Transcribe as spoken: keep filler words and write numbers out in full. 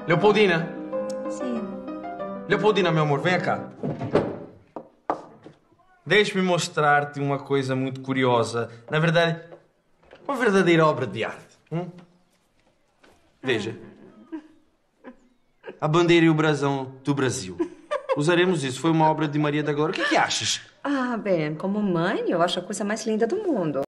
Leopoldina. Sim. Leopoldina, meu amor, venha cá. Deixe-me mostrar-te uma coisa muito curiosa. Na verdade, uma verdadeira obra de arte. Hum? Veja. A bandeira e o brasão do Brasil. Usaremos isso. Foi uma obra de Maria da Glória. O que é que achas? Ah, bem, como mãe, eu acho a coisa mais linda do mundo.